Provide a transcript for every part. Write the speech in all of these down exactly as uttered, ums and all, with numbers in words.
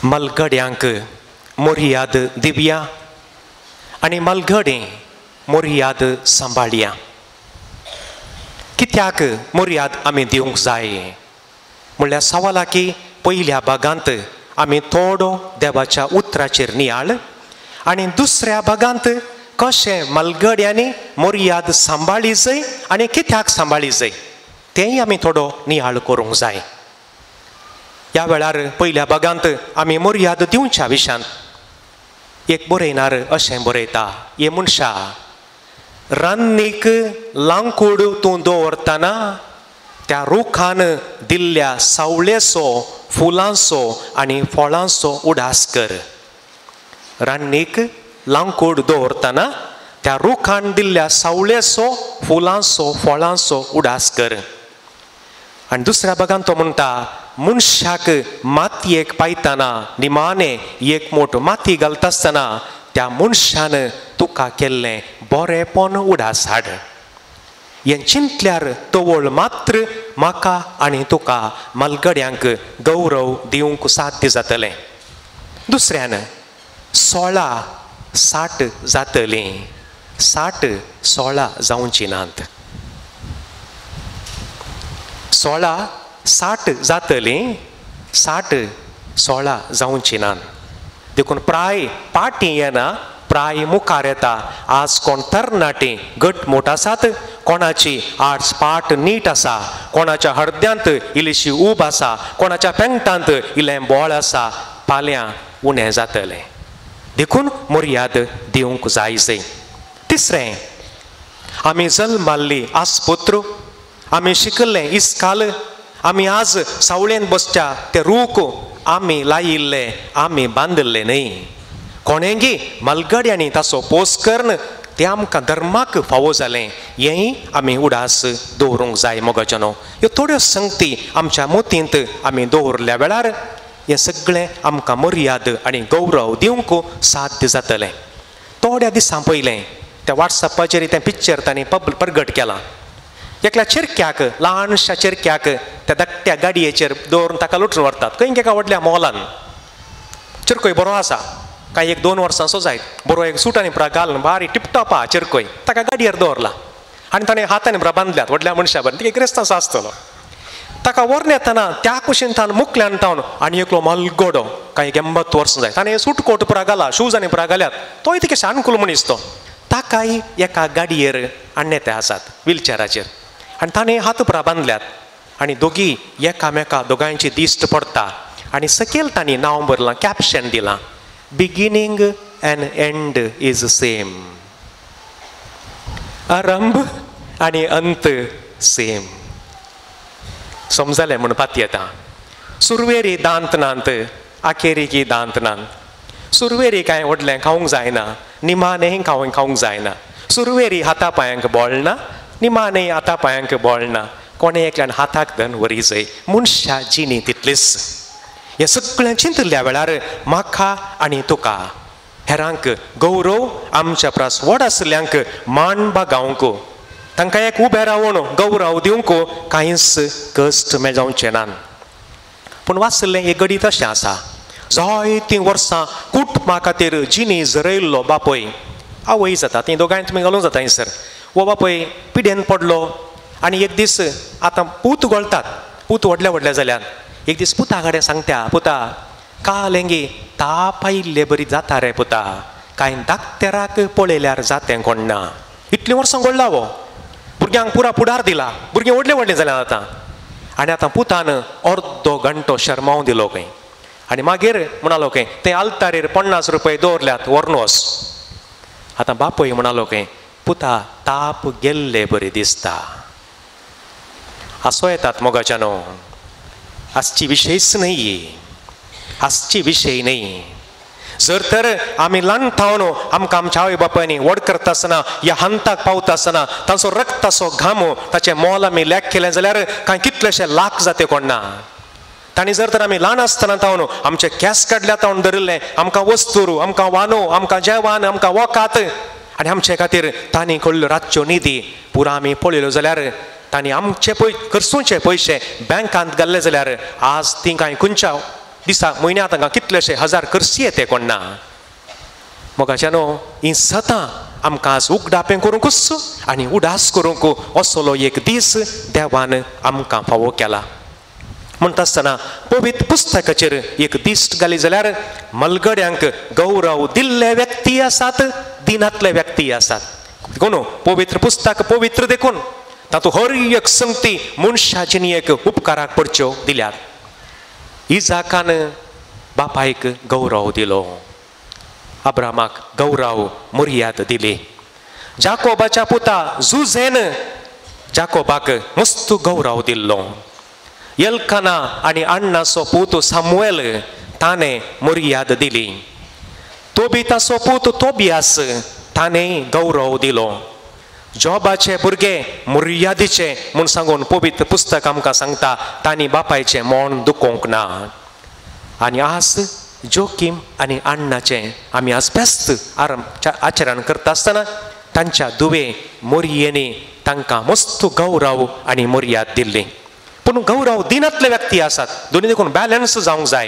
मलगड्यांक मोरयाद दिवया आनी मलगडें मोरयाद सांबाळया. कित्याक मोरयाद आमी दिवंक जाय म्हणल्यार सवाला की पयल्या भागांत आमी थोडो देवाच्या उतराचेर नियाळ आनी दुसऱ्या भागांत कशें मलगड्यांनी मोरयाद सांबाळी जाय आनी कित्याक सांबाळी जाय तेंय आमी थोडो नियाळ करूंक जाय. ह्या वेळार पयल्या भागांत आमी मोरयाद दिवच्या विशयान एक बरयणार अशें बरयता, हे मनशा रान्नीक लांकूड तूं दवरतना त्या रुखान दिल्ल्या सावळेचो, फुलांचो आनी फळांचो उडास कर. रान्नीक लांकूड दवरतना त्या रुखान दिल्ल्या सावळेचो, फुलांचो, फळांचो उडास कर. आनी दुसऱ्या भागान तो म्हणटा मनशाक मातयेक पायतना निमाणें एक मूठ माती घालता आसतना त्या मनशान तुका केल्लें बरेंपण उडास हाड. हें चिंतल्यार तवळ मात्र म्हाका आनी तुका मलगड्यांक गौरव दिवंक साध्य जातलें. दुसऱ्यान सोळा साठ जातलीं, साठ सोळा जावची नात. सोळा साठ जातलीं, साठ सोळा जावची नात. देखून प्राय पाटी येना, प्राय मुखार येता. आज कोण तरणाटी घटमूट आसात, कोणाची आर्ट्स पाट नीट आसा, कोणाच्या हळद्यांत इल्लीशी ऊब आसा, कोणाच्या पेंगटांत इल्लें बोळ आसा, फाल्यां उणें जातलें. देखून मोरयाद दिवंक जायचें. तिसरें, आमी जल्माल्ली आसपुत्र, आमी शिकल्लें इस्काल, आमी आज सावळेन बसच्या ते रूख आमी लायिल्ले, आमी बांदिल्ले न्ही. कोणेंगी मलगड्यांनी ताचो पोस करन तें आमकां धर्माक फावो जालें, हेंय आमी उडास दवरूंक जाय मोगाचनो. ह्यो थोड्यो संगती आमच्या मोतींत आमी दवरल्या वेळार हें सगळें आमकां मर्याद आनी गौरव दिवंक साध्य जातलें. थोड्या दिसां पयलें त्या वॉट्सॅपाचेर तें पिक्चर तांणी पब प्रगट केलां. एकल्या चिरक्याक, ल्हानशा चिरक्याक त्या धाकट्या गाडयेचेर दवरून ताका लुटून व्हरतात. खंय एका व्हडल्या मॉलान चिरकोय बरो आसा, कांय एक दोन वर्सांचो जायत, बरो एक सूट आनी पुरा घालून बारी टिपटॉप आहा चिरकोय, ताका गाडयेर दवरला आनी ताणें हातांनी पुरा बांदल्यात व्हडल्या मनशा बरें. तिका क्रिस्तांव आसतलो. ताका व्हरून येतना त्या कुशीन तान मुखल्यान तावन आनी एकलो मलगडो कांय एक एंबत्त वर्सां जाय, ताणें सूट कोट पुरा घाला, शूज आनी पुरा घाल्यात. तोय तिका शानकुल मनीस तो. ताकाय एका गाडयेर आण्णे ते आसात व्हिलचॅराचेर आनी ताणें हात पुरा बांदल्यात आनी दोगी एकामेका दोगांयची दिश्ट पडटा. आनी सकयल तांणी नांव बरलां, कॅप्शन दिलां, beginning and end is same. आरंभ आनी अंत सेम. समजलें म्हूण पाती येता. सुरवेरी दांत नांत, आखेरीकी दांत नांत. सुरवेरी कांय व्हडलें खावंक जायना, निमाणें खावंक खावंक जायना. सुरवेरी हाता पांयांक बोळना, निमाणें हाता पांयांक बोळना. कोणें एकल्यान हाताक धन वरी जाय. मनशा जिणी तितलीच. हें सगळें चिंतल्या वेळार म्हाका आनी तुका हेरांक गौरव, आमच्या प्रास व्हड आसल्यांक मान बागावंक, तांकां एक उबें रावून गौरव दिवंक कांयच कश्ट मेळोवचे नात. पूण वाचलें एक घडी तशें आसा. जायतीं वर्सां कुटुंबा खातीर जिणी झरयल्लो बापय, आवय जाता, तीं दोगांय तुमी घालूंक जाता थंयसर. वो बापय पिडेन पडलो आनी एक दीस आतां पूत गळटात, पूत व्हडले व्हडले जाल्यात. एक दीस पुता कडेन सांगता, पुता काल हेंगी ताप आयिल्ले बरी जाता रे पुता, कांय धाकटेराक पळयल्यार जातें कोण ना. इतलीं वर्सां घडला वो, भुरग्यांक पुरा फुडार दिला, भुरगीं व्हडलीं व्हडलीं जाल्यात आतां. आनी आतां पुतान अर्दो घंटो शर्माव दिलो खंय आनी मागीर म्हणालो खंय तें आल्तारेर पन्नास रुपया दवरल्यात व्हरून वच. आतां बापय म्हणालो खंय, पुता ताप गेल्ले बरी दिसता. आसो येतात मोगाच्यानो. आजची विशयच न्ही, आजची विशय न्ही. जर तर आमी ल्हान थावन आमकां आमच्या आवय बापायनी व्हड करता आसतना, ह्या हंताक पावता आसतना तांचो रक्ताचो घाम, ताचें मोल आमी लेख केलें जाल्यार कांय कितलेशे लाख जाते कोण ना. तांणी जर तर आमी ल्हान आसतना तावन आमचे केंस काडल्या तावन धरिल्लें, आमकां वस्तू, आमकां वानो, आमकां जेवण, आमकां वकात, आनी आमचे खातीर तांणी कडल्यो रातच्यो निधी पुरो आमी पळयल्यो जाल्यार तांणी आमचे पय खर्चूचे पयशे बँकांत घाल्ले जाल्यार आज तीं कांय खंयच्या दिसाक म्हयन्यांत तांकां कितलेशे हजार करशी येते कोण ना. मोगाच्यानो ही सदां आमकां आज उगडापें करूंकूच आनी उडास करूंक असलो एक दीस देवान आमकां फावो केला. म्हणटा आसतना पवित्र पुस्तकाचेर एक दिश्ट घाली जाल्यार मलगड्यांक गौरव दिल्ले व्यक्ती आसात, दिनातले व्यक्ती आसात. देखून पवित्र पुस्तक पवित्र देखून तातूंत हर एक संगती मनशा जिणेक उपकाराक पडच्यो दिल्यात. इजाकान बापायक गौरव दिलो, अब्रामाक गौरव मर्याद दिली. जाकोबाच्या पुता जुझेन जाकोबाक मस्त गौरव दिल्लो. एल्काना आनी अण्णाचो पूत सामुएल ताणें मर्याद दिली. तोबिताचो पूत तोबियास ताणें गौरव दिलो. जॉबाचे भुरगे मर्यादेचे म्हूण सांगून पवित्र पुस्तक आमकां सांगता तांणी बापायचें मोन दुखोवंक ना. आनी आज जोकीम आनी अण्णाचें आमी आज बेस्त आचरण करता आसतना तांच्या दुवे मोरयेनी तांकां मस्त गौरव आनी मर्याद दिल्ली. पूण गौरव दिनातले व्यक्ती आसात, दोनी देखून बॅलन्स जावंक जाय.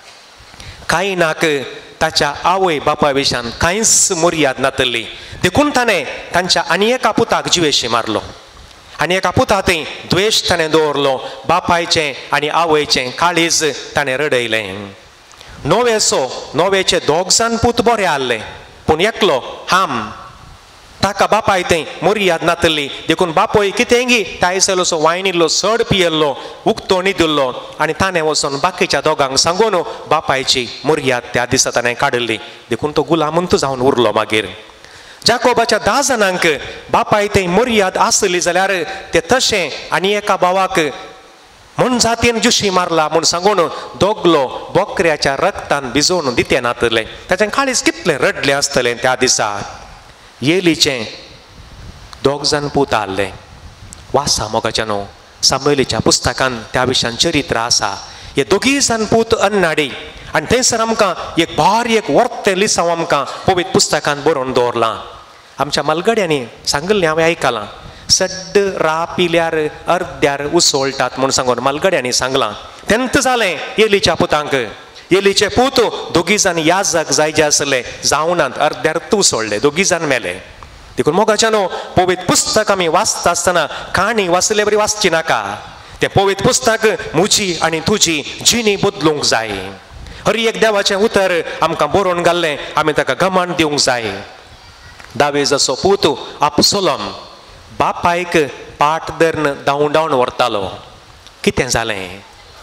कायनाक ताच्या आवय बापा विशयान कांयच मर्याद नातली देखून ताणें तांच्या आनी एका पुताक जिवेशी मारलो. आनी एका पुताथंय द्वेश ताणें दवरलो. बापायचें आनी आवयचें काळीज ताणें रडयलें. नोवेचो नोवेचे दोग जाण पूत बरे आसले, पूण एकलो हाम ताका बापाय थंय मर्याद नातली देखून बापोय कितेंगी तायसलोसो वायनिल्लो चड पियेल्लो उक्तो न्हिदिल्लो आनी ताणें वचून बाकीच्या दोगांक सांगून बापायची मर्याद त्या दिसा ताणें काडली. देखून तो गुलामंत जावन उरलो. मागीर जाकोबाच्या धा जाणांक बापाय थंय मर्याद आसली जाल्यार ते तशें आनी एका भावाक म्हण जातीन जुशी मारला म्हूण सांगून दोगलो बोकऱ्याच्या रक्तान भिजोवन दिते नातले. ताचें काळीज कितलें रडलें आसतलें त्या दिसा. येलीचें दोग जाण पूत आसले. वासा मोगाच्यानो सामुएलीच्या पुस्तकान त्या विशयान चरित्र आसा. हे दोगी जाण पूत अन्नाडी आनी थंयसर आमकां एक भारी एक वर्तें लिसांव आमकां पवित्र पुस्तकान बरोवन दवरलां. आमच्या मलगड्यांनी सांगलें हांवें आयकलां, सड्ड रापिल्यार अर्द्यार उसळटात म्हूण सांगून मलगड्यांनी सांगलां. तेंत जालें येलीच्या पुतांक. येलीचे पूत दोगी जाण याजक जायचे आसले, जावनात अर्द्यार उसळ्ळे, दोगी जाण मेले. देखून मोगाच्यानो पवित्र पुस्तक आमी वाचता आसतना काणी वाचले बरी वाचची नाका. तें पवित्र पुस्तक म्हजी आनी तुजी जिणी बदलूंक जाय. हर एक देवाचें उतर आमकां बरोवन घाल्लें आमी ताका घमंड दिवंक जाय. दावेजाचो पूत अबसोलोम बापायक पाट धरून धांवन धांवन व्हरतालो. कितें जालें?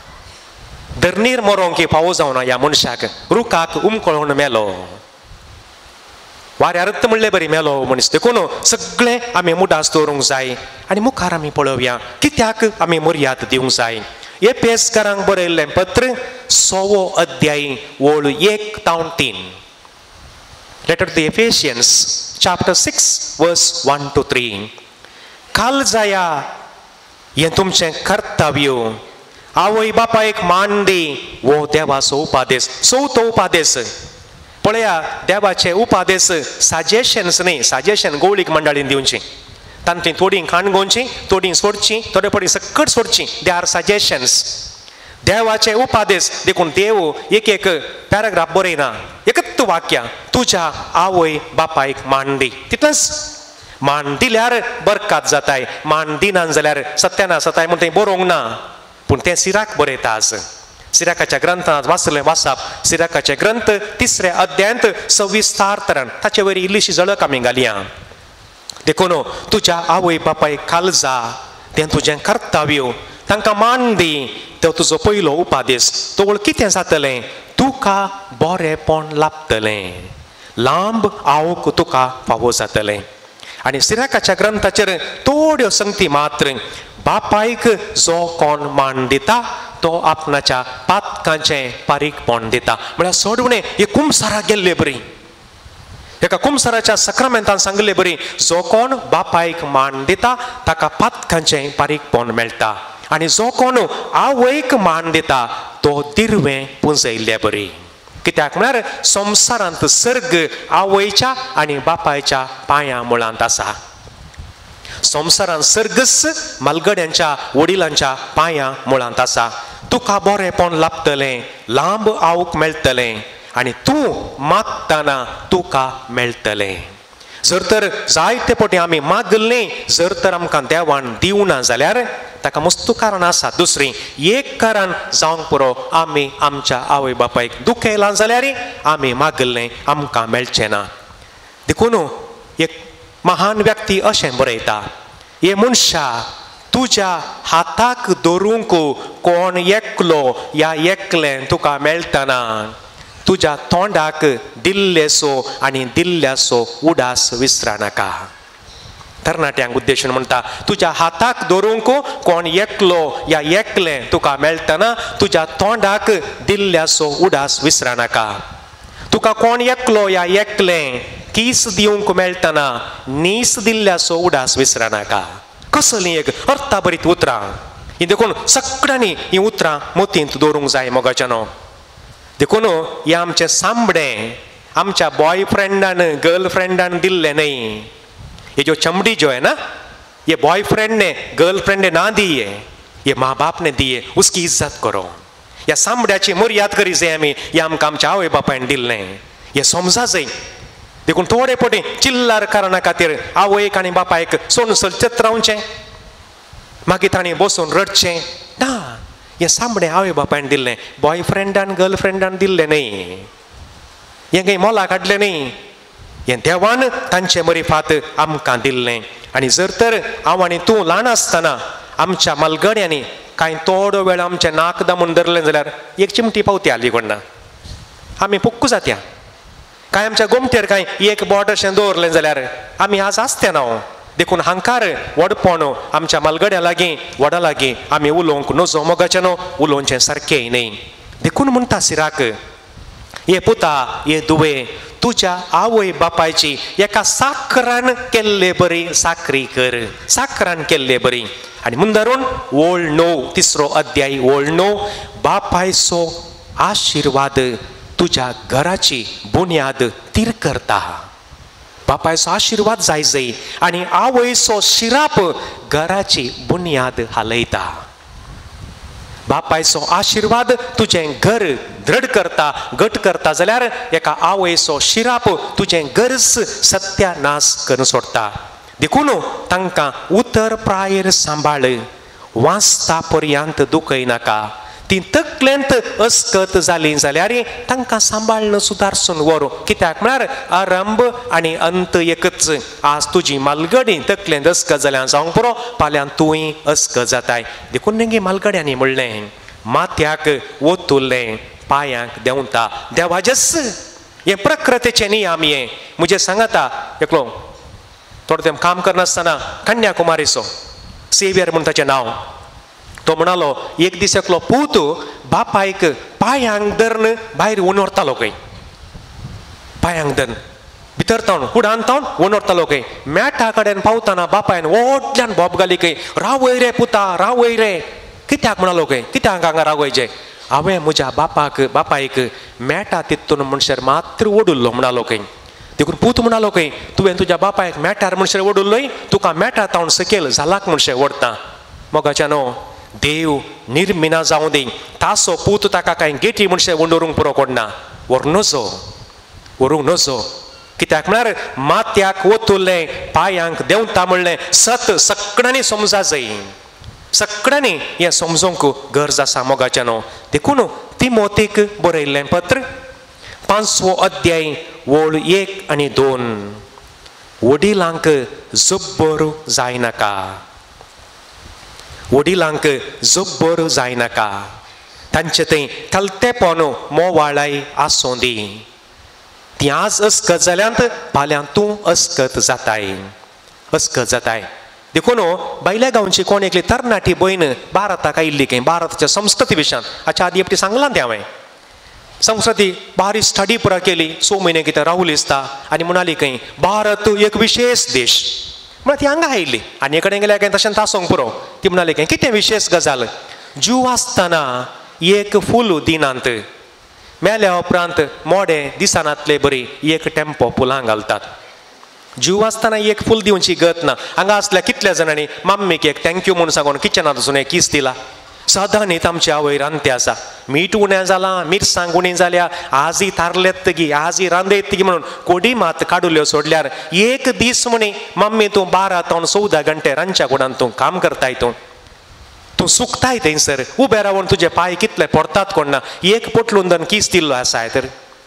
धरणीर मरोंक फावो जावना ह्या मनशाक. रुखाक उमकळून मेलो. वाऱ्यारत म्हणलें बरी मेलो मनीस. देखून सगळें आमी मुडास दवरूंक जाय आनी मुखार आमी पळोवया कित्याक आमी मर्याद दिवंक जाय. एपेसकारांक बरयल्लें पत्र सोवो अध्याय ओळ एक तावन तीन. Letter to the Ephesians chapter six verse one two three. काळजाया हें तुमचें कर्तव्य. आवय बापायक मान दी वो देवाचो उपादेश. चवथो उपादेश पळया. देवाचे उपादेश सजेशन्स न्ही, सजेशन गवळीक मंडळीन दिवची. तांतीं थोडीं काणगोवची, थोडीं सोडची, थोडे पडी सकट सोडची. They are suggestions. देवाचे उपादेश देखून देव एक एक पॅराग्राफ बरयना, एकच वाक्य तुज्या आवय बापायक मान दी. तितलेंच. मान दिल्यार बरकात जाताय, मान दिनान जाल्यार सत्यानाश जाताय म्हूण तें बरोवंक ना. पूण तें सिराक बरयता आज. सिराकाच्या ग्रंथांत वाचलें वाचप. सिराकाचे ग्रंथ तिसऱ्या अध्यायांत सविस्तार तरान ताचे वयर इल्लीशी झळक आमी घालया. देखून तुज्या आवय बापायक काळजा तें तुजें कर्तव्य. तांकां मान दी तो तुजो पयलो उपादेश. तो कितें जातलें? तुका बरेंपण लाभतलें. लांब आवक तुका फावो जातलें. आनी सिराकाच्या ग्रंथाचेर थोड्यो संगती मात्र. बापायक जो कोण मान दिता तो आपणाच्या पातकांचें पारीकपण दिता. म्हळ्यार सोडवणें हे कुमसारा गेल्ले बरी. एका कुमसाराच्या सक्रामेंतान सांगले बरी, जो कोण बापायक मान दिता ताका पातकांचें पारीकपण मेळटा. आनी जो कोण आवयक मान दिता तो दिर्वें पुंजयल्ले बरी. कित्याक म्हळ्यार संवसारांत सर्ग आवयच्या आनी बापायच्या पांयां मुळांत आसा. संवसारांत सर्गस मलगड्यांच्या वडिलांच्या पांयां मुळांत आसा. तुका बरेपण लाभतलें, लांब आऊक मेळटलें आनी तूं मागतना तुका मेळटलें. जर तर जायते फावटी आमी मागलें, जर तर आमकां देवान दिवना जाल्यार ताका मस्त कारण आसा. दुसरी एक कारण जावंक पुरो, आमी आमच्या आवय बापायक दुखयलां जाल्यार आमी मागलें आमकां मेळचें ना. देखून एक महान व्यक्ती अशें बरयता, हे मनशा तुज्या हाताक धरूंक कोण एकलो या एकलें तुका मेळटना, तुज्या तोंडाक दिल्लेसो आनी दिल्ल्यासो उडास विसरा नाका. तरणाट्यांक उद्देशून म्हणटा, तुज्या हाताक धरूंक कोण एकलो या एकलें तुका मेळटना, तुज्या तोंडाक दिल्ल्यासो उडास विसरा नाका. तुका कोण एकलो या एकलें कीस दिवंक मेळटना, नीस दिल्ल्यासो उडास विसरा नाका. कसलीं एक अर्थाभरीत उतरां. ही देखून सगळ्यांनी ही उतरां मोतींत दवरूंक जाय मोगाच्यानो. देखून हे आमचें सांबडें आमच्या बॉयफ्रेंडान गर्लफ्रेंडान दिल्लें न्ही. ये जो चमड़ी जो है ना, ये बॉयफ्रेंड ने गर्लफ्रेंड ने ना दी है, ये माँ बाप ने दी है, उसकी इज्जत करो. या सांबड्याची मर्याद करी जाय आमी, हे आमकां आमच्या आवय बापायन दिल्लें, हें समजा जाय. देखून थोडे फावटी चिल्लार कारणा खातीर आवयक आनी बापायक सोडून सलचत रावचें, मागीर तांणी बसून रडचें ना. हें सांबडें आवय बापायन दिल्लें, बॉयफ्रेंडान गर्लफ्रेंडान दिल्लें न्ही, हें काही मोला काडलें न्ही. हें देवान तांचे मरिफात आमकां दिल्लें. आनी जर तर हांव आनी तूं ल्हान आसतना आमच्या मलगड्यांनी कांय थोडो वेळ आमचें नाक दामून धरलें जाल्यार एक चिमटी पावती आली कोण ना, आमी पुक्कू जात्या. कांय आमच्या गोमटेर कांय एक बोट अशें दवरलें जाल्यार आमी आज आसते ना. देखून हांकार व्हडपण आमच्या मलगड्या लागीं व्हडा लागीं आमी उलोवंक नजो मोगाचें न्हू, उलोवचें सारकें न्ही. देखून म्हणटा सिराक, ये पुता ये दुवे, तुज्या आवय बापायची एका साखरान केल्ले बरी साखरी कर, साखरान केल्ले बरी. आनी मुंदरून ओळ णव, तिसरो अध्याय ओळ णव, बापायचो आशिर्वाद तुज्या घराची बुन्याद तीर करता. बापायचो आशिर्वाद जाय जाय आनी आवयचो शिराप घराची बुन्याद हालयता. बापायचो आशिर्वाद तुजें घर दृढ करता, घट करता जाल्यार एका आवयचो शिराप तुजें घरच सत्यानाश करून सोडटा. देखून तांकां उतर प्रायर सांबाळ, वाचता पर्यंत दुखय नाका. ती तकलेंत अस्कत जाली जाल्यार तांकां सांबाळन सुदारसून व्हर. कित्याक म्हळ्यार आरंभ आनी अंत एकच. आज तुजी मालगडी तकलेंत अस्कत जाल्यार जावंक पुरो, फाल्यां तुंय अस्कत जाताय. देखून तेंगे मालगड्यांनी म्हणलें, माथ्याक ओतुल्लें पांयांक देंवता. देवाजस हें प्रकृतीचें नियम. हें मुझे सांगाता एकलो थोडे तें काम करनासतना कन्याकुमारीचो सेवियर म्हण ताचें नांव. तो म्हणालो, एक दीस एकलो पूत बापायक पांयांक धरून भायर उणोरतालो खंय, पांयांक धरून भितर तावन कुडान तावन उणोरतालो खंय. मॅटा कडेन पावतना बापायन व्हडल्यान बोब घाली खंय, रावय रे पुता रावय रे. कित्याक म्हणालो खंय, कित्याक हांगा रावयचें? हांवें म्हज्या बापाक बापायक मॅटा तितून मनशार मात्र ओडुल्लो म्हणालो खंय. देखून पूत म्हणालो खंय, तुवें तुज्या बापायक मॅटार मनशार ओडुल्लोय, तुका मॅटा तावन सकयल झालाक मनशार ओडता. मोगाच्या न्हू, देव निर्मिना जावं दी, तासो पूत ताका कांय गेटी मनशार ओडोरूंक पुरो कोडना. व्हर नजो, व्हरूंक नजो. कित्याक म्हळ्यार माथ्याक ओतुल्लें पांयांक देंवता म्हणलें सत सगळ्यांनी समजा जाय. सगळ्यांनी हें समजूंक गरज आसा मोगाचें न्हू. देखून तिमोथेक बरयल्लें पत्र पांचवो अध्याय ओळ एक आनी दोन. वडिलांक जब्बर जाय नाका, वडिलांक जब्बर जाय नाका. तांचे थंय कलतेपण मोवाळाय आसूं दी. ती आज अस्कत जाल्यांत फाल्यां तूं अस्कत जाताय, अस्कत जाताय. देखून भायल्या गांवची कोण एकली तरणाटी भयण भारताक आयिल्ली खंय, भारताच्या संस्कृती विशयान हाच्या आदी एकटी सांगलां तें हांवें. संस्कृती बारी स्टडी पुरा केली, स म्हयने कितें रावली दिसता आनी म्हणाली खंय भारत एक विशेष देश. म्हळ्यार ती हांगा आयिल्ली आनी कडेन गेल्यार कांय तशें तासोंक पुरो. ती म्हणाली खंय कितें विशेश गजाल, जीव आसतना एक फूल दिनांत, मेल्या उपरांत मोडे दिसानांतले बरी एक टेम्पो फुलां घालतात. जीव आसतना एक फूल दिवची गत ना. हांगा असल्या कितल्या जाणांनी मम्मीक एक थँक्यू म्हूण सांगून किचनांत वचून एक किस दिला. सदां न्हीत आमच्या आवय रांदते आसा. मीठ उणें जालां, मिरसांग उणी जाल्या, आजी तारलेत तगी, आजी रांदयत तगी म्हणून कोडी मात काडुल्यो सोडल्यार एक दीस म्हणे मम्मी तूं बारा तोण चौदा घंटे रांदच्या कुडान तूं काम करताय तूं तूं सुकताय थंयसर उबे रावन तुजे पांय कितले पडटात कोण ना. एक पोटलून किस दिल्लो आसा तर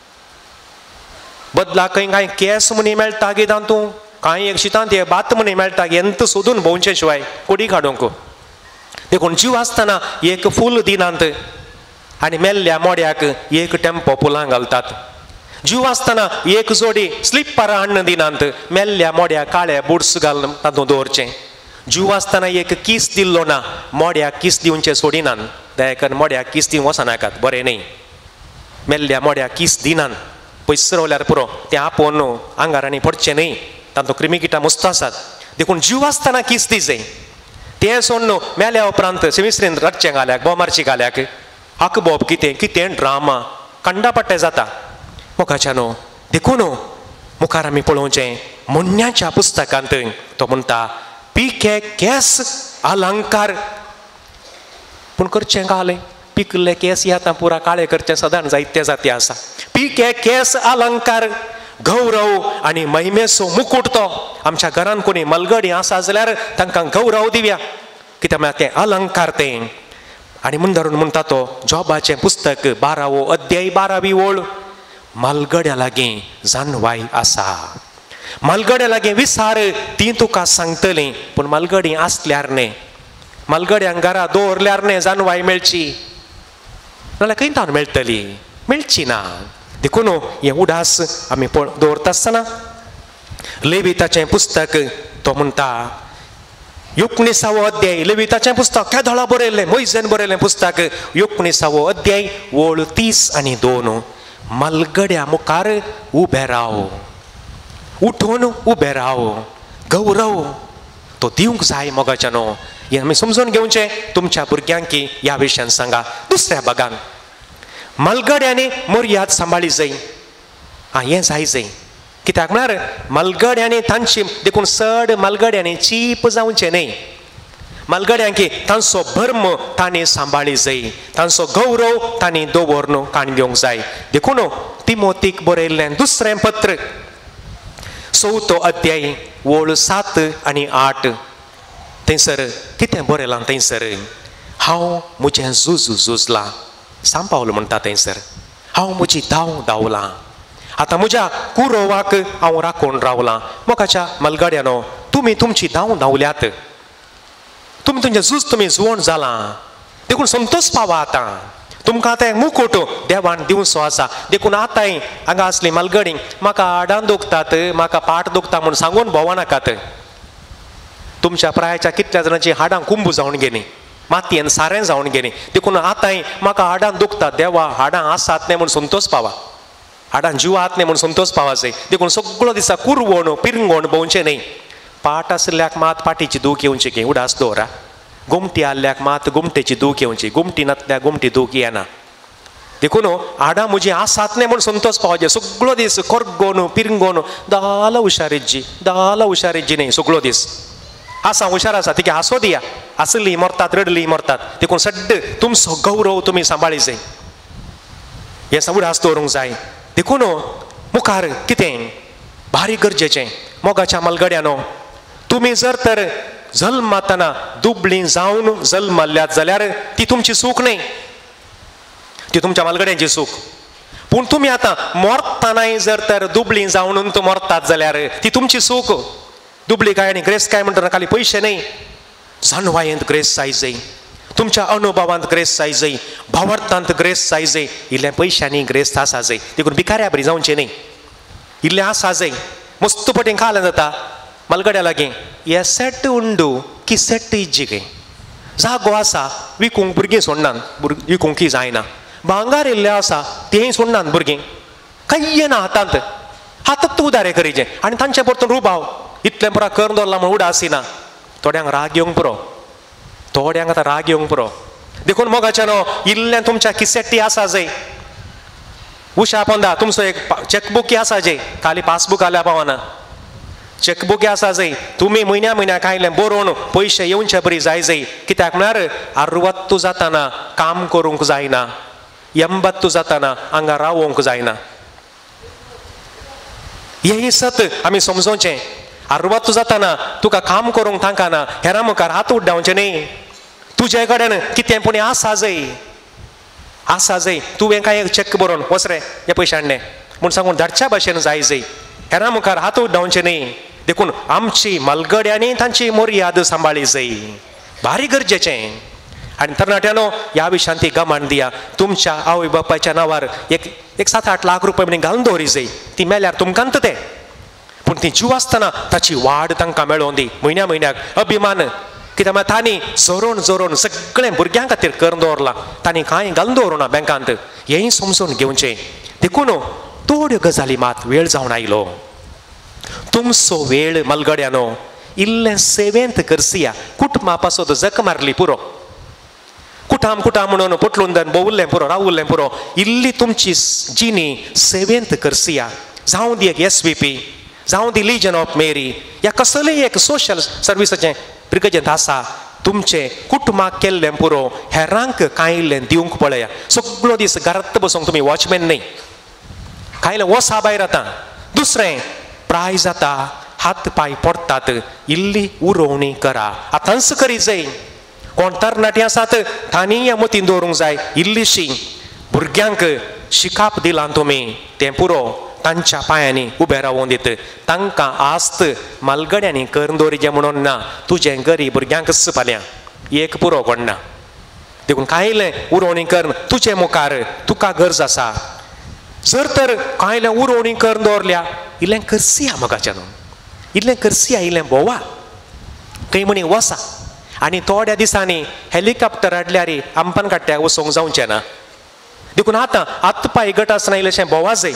बदला खंय कांय केस म्हणी मेळटा किदां तूं कांय एक शितांत हे बात म्हणी मेळटा ఎంత सोदून भोंवचे शिवाय कोडी काडूंक. देखून जीव आसतना एक फूल दिनांत आनी मेल्ल्या मोड्याक एक टेम्पो फुलां घालतात. जीव आसतना एक जोडी स्लिपरां हाडून दिनांत मेल्ल्या मोड्याक काळे बुट्स घालून तातूंत दवरचें. जीव आसतना एक किस दिल्लो ना मोड्याक किस दिवचें सोडिनात. दयाकन मोड्याक किस दिवंक वचनाकात, बरें न्ही. मेल्ल्या मोड्याक किस दिनात, पयस रावल्यार पुरो तें आपोवन आंगार आनी पडचें न्ही, तातूंत क्रिमिकिटां मस्त आसात. देखून जीव आसतना किस दी जाय. तें सोड न्हू मेल्या उपरांत सेमिस्त्रीन रडचें घाल्याक बोमारची घाल्याक आक बोब कितें कितें ड्रामा कंडा पट्टे जाता. मोगाच्या न्हू देखून मुखार आमी पळोवचें मुन्याच्या पुस्तकांत तो म्हणटा पिके केस अलंकार पूण करचें घालें. पिकले केस आतां पुरा काळे करचें सदां जायते जाती आसा. पिके केस अलंकार गौरव आनी महिमेचो मुकुट तो आमच्या घरान कोणी मलगडी आसा जाल्यार तांकां गौरव दिवया कित्याक म्हळ्यार तें अलंकार तें. आनी म्हण धरून म्हणटा तो जॉबाचें पुस्तक बारावो अध्याय बारावी ओळ मलगड्या लागीं जानवाय आसा. मलगड्या लागीं विसार ती तुका सांगतलीं पूण मलगडी आसल्यार न्ही मलगड्यांक घरा दवरल्यार न्ही जानवाय मेळची नाल्यार खंय तावन मेळटली मेळची ना. देखून हें उडास आमी पळ दवरता आसतना लेविताचें पुस्तक तो म्हणटा एकुणिसावो अध्याय लेविताचें पुस्तक केदळा बरयल्लें मोइजेन बरयल्लें पुस्तक एकुणिसावो अध्याय ओळ तीस आनी दोन मलगड्या मुखार उबे राव उठून उबे राव गौरव तो दिवंक जाय. मोगाच्या न्हू हें आमी समजून घेवचें. तुमच्या भुरग्यांक ह्या विशयान सांगा. दुसऱ्या भागान मलगड्यांनी मर्याद सांबाळी जाय. आं हें जाय जाय कित्याक म्हळ्यार मलगड्यांनी तांची देखून चड मलगड्यांनी चीप जावचें न्ही. मलगड्यांक तांचो भर्म तांणी सांबाळी जाय. तांचो गौरव तांणी दवरून काण घेवंक जाय. देखून तिमोथीक बरयल्लें दुसरें पत्र चवथो अध्याय ओळ सात आनी आठ थंयसर कितें बरयलां थंयसर हांव म्हजें झूज झुजलां. सांपावल म्हणटा थंयसर हांव म्हजी धांव धांवलां. आतां म्हज्या कुरोवाक हांव राखून रावलां. मोगाच्या मलगड्यानो तुमी तुमची धांव धांवल्यात तुमी तुमचें झूज तुमी जुवण जालां. देखून संतोश पावा. आतां तुमकां आतां मुकुट देवान दिवचो आसा. देखून आतांय हांगा असली मलगडी म्हाका आडान दुखतात म्हाका पाट दुखता म्हूण सांगून भोंवनाकात. तुमच्या प्रायाच्या कितल्या जाणांची हाडां कुंभ जावन गेलीं मातयेन सारें जावन गेलीं. देखून आतांय म्हाका हाडां दुखतात देवा हाडां आसात न्ही म्हूण संतोश पावा. हाडां जिवात न्ही म्हूण संतोश पावा जाय. देखून सगळो दिसा कुरवण पिरंगोण भोंवचें न्ही. पाट आसल्याक मात पाटीची दूख येवची की उडास दवरा. गुमटी आसल्याक मात गुमटेची दूख येवची. गुमटी नासल्याक गुमटी दूख येना. देखून हाडां म्हजी आसात न्ही म्हूण संतोश पावचे. सगळो दीस करगोन पिरंगोन दाला हुशारेजी दाला हुशारेजी न्ही सगळो दीस आसा हुशार आसा तिका हांसो दिया. आसली मरतात रडली मरतात. देखून सड्ड तुमचो गौरव तुमी सांबाळी जाय. हें उडास दवरूंक जाय. देखून मुखार कितें भारी गरजेचें मोगाच्या मलगड्यानो तुमी जर तर जल्मातना दुबळीं जावन जल्मल्ल्यात जाल्यार ती तुमची सूख न्ही ती तुमच्या मलगड्यांची सूख. पूण तुमी आतां मरतानाय जर तर दुबळीं जावन तूं मरतात जाल्यार ती तुमची सूख. दुबळी काय आनी ग्रेस काय म्हणटना खाली पयशे न्ही जानवायेंत ग्रेस जाय जाय. तुमच्या अनुभवांत ग्रेस जाय जाय. भावार्थांत ग्रेस जाय जाय. इल्ल्या पयशांनी ग्रेस आसा जाय. देखून भिकाऱ्या बरी जावचें न्ही. इल्लें आसा जाय. मस्त पटीन खालें जाता मलगड्या लागीं हे सेट उंडू की सेट इज्जिगे जागो आसा विकूंक भुरगीं सोडनात विकूंक जायना. भांगार इल्लें आसा तेंय सोडनात भुरगीं कांय ना हातांत. हातांत उदारे करीचें आनी तांचे परतून रुबाव इतलें पुरा कर दवरला म्हूण उडासिना. थोड्यांक राग येवंक पुरो थोड्यांक आतां राग येवंक पुरो. देखून मोगाच्या न्हू इल्लें तुमच्या किसेटी आसा जाय. उशा पोंदा तुमचो एक चॅकबूक आसा जे खाली पासबूक आल्या पावना. चेकबुके आसा जाय तुमी म्हयन्या म्हयन्याक आयलें बरोवन पयशे येवचे बरी जाय जाय कित्याक म्हळ्यार अरवत्तू जाताना काम करूंक जायना ಎಂಬತ್ತು जाताना हांगा रावोंक जायना हें सत आमी समजोवचें अरवत्तू जाताना तुका काम करूंक तांकाना हेरां मुखार हात उड्डावचें न्ही तुजे कडेन कितें पूण आसा जाय आसा जाय तुवें कांय एक चेक बरोवन वच रे हे पयशे हाडले म्हूण सांगून धाडच्या भाशेन जाय जाय हेरां मुखार हात उड्डावचें न्ही देखून आमची मलगड्यांनी तांची मर्याद सांबाळी जाय भारी गरजेचें आनी तरणाट्यानो ह्या विशयान ती गमान दिया तुमच्या आवय बापायच्या नांवार एक एक सात आठ लाख रुपया म्हण घालून दवरी जाय ती मेल्यार तुमकांत तें पूण ती जीव आसतना ताची वाड तांकां मेळोवन दी म्हयन्या म्हयन्याक अभिमान कित्याक म्हळ्यार तांणी जोरोवन जोरोवन सगळें भुरग्यां खातीर करून दवरलां तांणी कांय घालून दवरुना बँकांत हेंय समजून घेवचें देखून थोड्यो गजाली मात वेळ जावन आयलो तुमचो वेळ मलगड्यानो इल्लें सेवेंत करसिया कुटुंबा पासत जक मारली पुरो कुटाम कुटाम म्हणून पोटलून दन बोवुल्लें पुरो रावुल्लें पुरो इल्ली तुमची जिणी सेवेंत करसिया जावं दी एक एस व्ही पी जावं दी लिजन ऑफ मेरी या कसलेंय एक सोशल सर्विसाचें प्रिगजंत आसा तुमचें कुटुंबाक केल्लें पुरो हेरांक कांय इल्लें दिवंक पळया सगळो दीस घरांत बसूंक तुमी वॉचमॅन न्ही कांय इल्लें वसा भायर आतां दुसरें प्राय जाता हात पाय पडटात इल्ली उरोवणी करा आतांच करी जाय कोण तरणाटीं आसात तांणी ह्या मतीन दवरूंक जाय इल्लीशी भुरग्यांक शिकाप दिलां तुमी तें पुरो तांच्या पांयांनी उबें रावोवन दित तांकां आस्त मलगड्यांनी करून दवरिचें म्हणून ना तुजें गरी भुरग्यांकच फाल्यां एक पुरो कोण ना देखून कांय इल्लें उरोवणी कर तुजे मुखार तुका गरज आसा जर तर कांय इल्लें उरोवणी करून दवरल्या इल्लें करसिया मोगाच्यान इल्लें करसिया इल्लें भोंवा खंय म्हणी वसा आनी थोड्या दिसांनी हेलिकॉप्टर हाडल्यार आमपान काडट्याक वचोंक जावचें ना देखून आतां हात पांय गट आसना इल्लेशें भोंवा जाय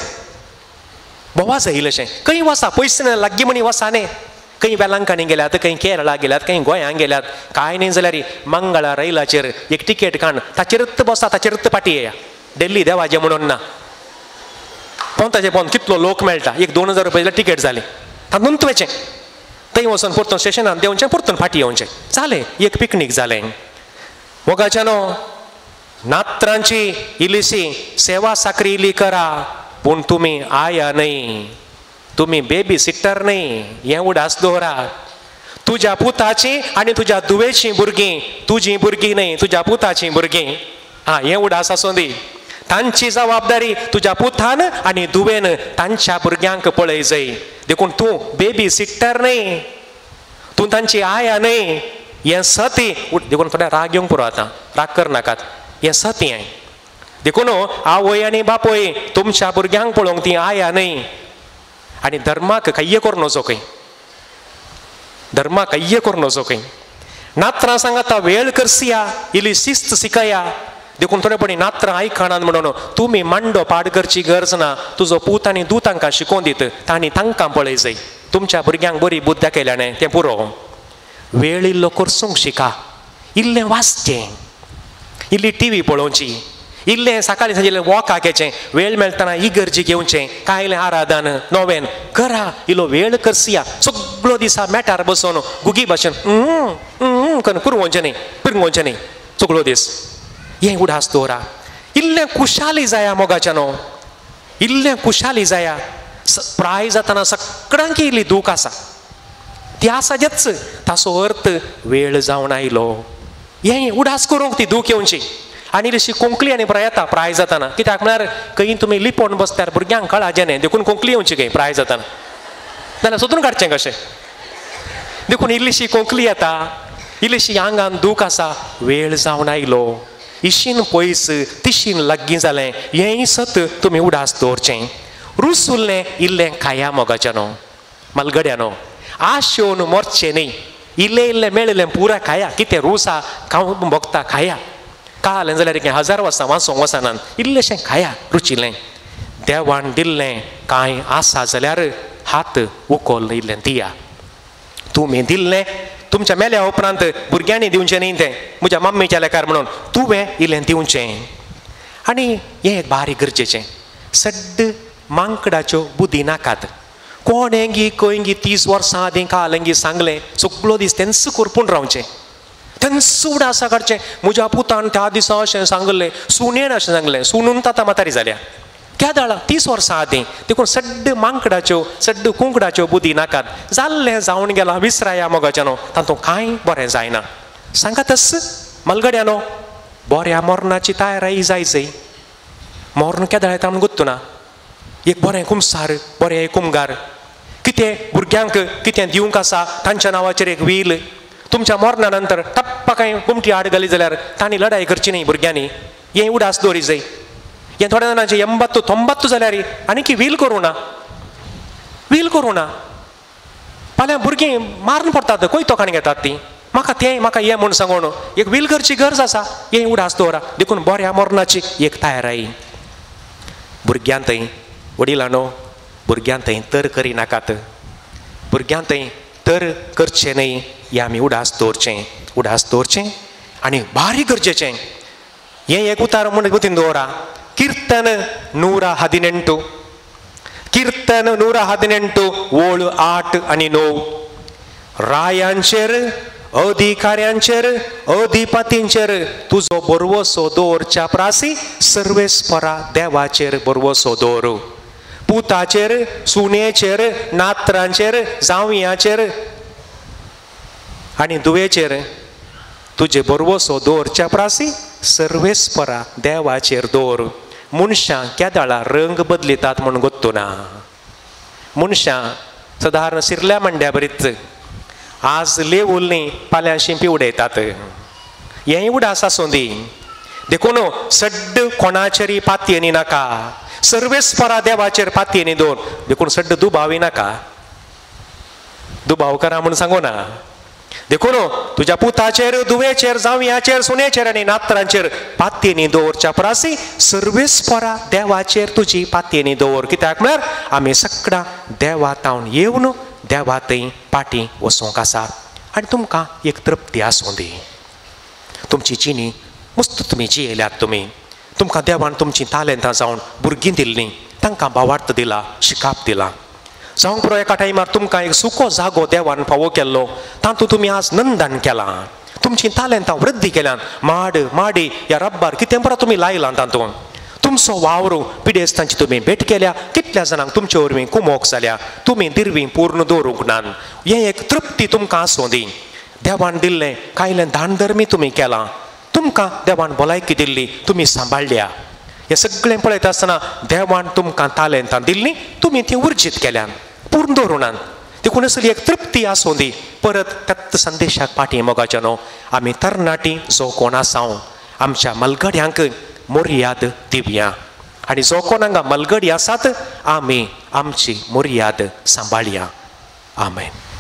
भोंवा जाय इल्लेशें खंय वसा पयस लागीं म्हणी वसा न्ही खंय वेलांकणी गेल्यात खंय केरळा गेल्यात खंय गोंयांत गेल्यात कांय न्ही जाल्यार मंगळा रैलाचेर एक तिकेट काड ताचेरच बसा ताचेरच पाटी येया दिल्ली देवाचें म्हणून ना पोंताचें पोंत कितलो लोक मेळटा एक दोन हजार रुपया टिकेट जाली तातूंत वचें थंय वचून परतून स्टेशनार देंवचें परतून फाटी येवचें जालें एक पिकनीक जालें मोगाच्यानो नात्रांची इल्लीशी सेवा साकरी इल्ली करा पूण तुमी आया न्ही तुमी बेबी सिट्टर न्ही हें उडास दवरा तुज्या पुताची आनी तुज्या दुवेची भुरगीं तुजीं भुरगीं न्ही तुज्या पुताचीं भुरगीं आं हें उडास आसूं दी तांची जबाबदारी तुज्या पुतान आनी दुवेन तांच्या भुरग्यांक पळय जाय देखून तूं बेबी सिट्टर न्ही तूं तांची आया न्ही हें सती देखून थोड्या राग येवंक पुरो आतां राग करनाकात हें सत हें देखून आवय आनी बापोय तुमच्या भुरग्यांक पळोवंक ती आया न्ही आनी धर्माक कय्य करूं नजो खंय धर्माक कय्य करूं नजो खंय नात्रां सांगाता वेळ करसिया इल्ली शिस्त शिकया देखून थोडेपणी नात्रां आयकणात म्हणून तुमी मांडो पाड करची गरज ना तुजो पूत आनी दूत तांकां शिकोवन दीत तांणी तांकां पळय जाय तुमच्या भुरग्यांक बरी बुद्ध दाखयल्याने तें पुरो वेळ इल्लो करसूंक शिका इल्लें वाचचें इल्ली टी व्ही पळोवची इल्लें सकाळीं सांजे वॉकाक येचें वेळ मेळटना इगर्जी घेवचें कांय इल्लें आराधन नोवेन करा इल्लो वेळ करसिया सगळो दिसा मॅटार बसून गुगी भाशेन करून कुरवचें न्ही पिरंगोवचें न्ही सगळो दीस हें उडास दवरा इल्लें कुशाली जाया मोगाच्यानो इल्लें कुशाली जाया प्राय जाताना सगळ्यांक इल्ली दूख आसा ती आसा जेच ताचो अर्थ वेळ जावन आयलो हें उडास करूंक ती दूख येवची आनी इल्लीशी कोंकणी आनी प्राय येता प्राय जाताना कित्याक म्हळ्यार खंय तुमी लिपोवन बसल्यार भुरग्यांक कळाचें न्ही देखून कोंकणी येवची खंय प्राय जाताना नाल्यार सोदून काडचें कशें देखून इल्लीशी कोंकणी येता इल्लीशी आंगान दूख आसा वेळ जावन आयलो इशीन पयस तिशीन लागीं जालें हेंय सत तुमी उडास दवरचें रूस उरलें इल्लें खाया मोगाच्यानो मलगड्यानो आश येवन मरचें न्ही इल्लें इल्लें मेळिल्लें पुरा खाया कितें रूसा खावंक भोगता खाया कालें जाल्यार एक हजार वर्सां वाचोंक वचनात इल्लेशें खाया रुचिलें देवान दिल्लें कांय आसा जाल्यार हात उखोल इल्लें दिया तुमी दिल्लें तुमच्या मेल्या उपरांत भुरग्यांनी दिवचें न्ही तें म्हज्या मम्मीच्या लेकार म्हणून तुवें इल्लें दिवचें आनी हें एक बारीक गरजेचें सड्ड मांकडाच्यो बुदी नाकात कोणेंगी कोयंगी तीस वर्सां आदीं कालंगी सांगलें सगळो दीस तेंच करपून रावचें तेंच उडासा काडचें म्हज्या पुतान त्या दिसा अशें सांगलें सुणेन अशें सांगलें सुनून ताता म्हातारी जाल्या केदाळा तीस वर्सां आदीं देखून सड्ड मांकडाच्यो सड्ड कुंकडाच्यो बुदी नाकात जाल्लें जावन गेलां विसराया मोगाच्यानो तातूंत कांय बरें जायना सांगातच मलगड्यानो बऱ्या मरणाची तयारी जायचय मरण केदाळ येता म्हूण गुत्तू ना एक बरें कुमसार बरें कुमगार कितें भुरग्यांक कितें दिवंक आसा तांच्या नांवाचेर एक वील तुमच्या मरणा नंतर टप्पा कांय कुमटी आड घाली जाल्यार तांणी लढाई करची न्ही भुरग्यांनी हें उडास दवरी जाय हें थोड्या जाणांचें एंबत्तू तोंबत्तू जाल्यार आनीक वील करूं ना वील करूं ना फाल्यां भुरगीं मारून पडटात खंय तोखाण घेतात तीं म्हाका तें म्हाका हें म्हूण सांगून एक वील करची गरज आसा हें उडास दवरा देखून बऱ्या मरणाची एक तयारी भुरग्यां थंय वडिलांनो भुरग्यां थंय तर करिनाकात भुरग्यां थंय तर करचें न्हय हें आमी उडास दवरचें उडास दवरचें आनी बारीक गरजेचें हें एक उतार म्हूण गुतीन दवरा कीर्तन नूर हदिनेंटु कीर्तन नूर हदिनेंटु ओळ आठ आनी णव रायांचेर अधिकाऱ्यांचेर अधिपतींचेर तुजो बरवसो दवरच्या प्रासी सर्वेस्परा देवाचेर बरवसो दवर पुताचेर सुनेचेर नात्रांचेर जावयांचेर आनी दुवेचेर तुजे बरवसो दवरच्या प्रासी सर्वेस्परा देवाचेर दवर मनशां केदाळा रंग बदलितात म्हूण गोत्तू ना मनशां सादारण शिरल्या मंड्या बरीच आज लेवूल न्ही फाल्यां शिंपी उडयतात हेंय उडास आसूं दी देखून सड्ड कोणाचेरी पातयेनी नाका सर्वेस्परा देवाचेर पातयेनी दवर देखून सड्ड दुबावी नाका दुबाव करा म्हूण सांगू ना देखून तुज्या पुताचेर दुवेचेर जावयांचेर सुनेचेर आनी नात्रांचेर पातयेनी दवरच्या प्रासी सर्वेस्परा देवाचेर तुजी पातयेनी दवर कित्याक म्हळ्यार आमी सगळां देवा तावन येवन देवा थंय पाटी वचूंक आसा आनी तुमकां एक तृप्ती आसूं दी तुमची जिणी मस्त तुमी जियेल्यात तुमी तुमकां देवान तुमची तालेंतां जावन भुरगीं दिल्लीं तांकां भावार्थ दिला शिकाप दिला जावंक पुरो एका टायमार तुमकां एक सुको जागो देवान फावो केल्लो तातूंत तुमी आज नंदन केलां तुमची तालेंतां वृद्धी केल्यान माड माडी ह्या रब्बार कितें बरो तुमी लायलां तातूंत तुमचो वावर पिडेस्तांची तुमी भेट केल्या कितल्या जाणांक तुमचे वरवीं कुमोक जाल्या तुमी दिरवीं पूर्ण दवरूंक नात हें एक तृप्ती तुमकां आसूं दी देवान दिल्लें कायलें दान धर्मी तुमी केलां तुमकां देवान भलायकी दिल्ली तुमी सांबाळल्या हें सगळें पळयता आसतना देवान तुमकां तालेंतां दिल्लीं तुमी तीं उर्जीत केल्यान पूर्ण दवरुनात देखून असली एक तृप्ती आसूं दी परत त्याच संदेशाक पाटी मोगाच्यानो आमी तरणाटी जो कोण आसांव आमच्या मलगड्यांक मर्याद दिवया आनी जो कोण हांगा मलगडी आसात आमी आमची मर्याद सांबाळया आमेन.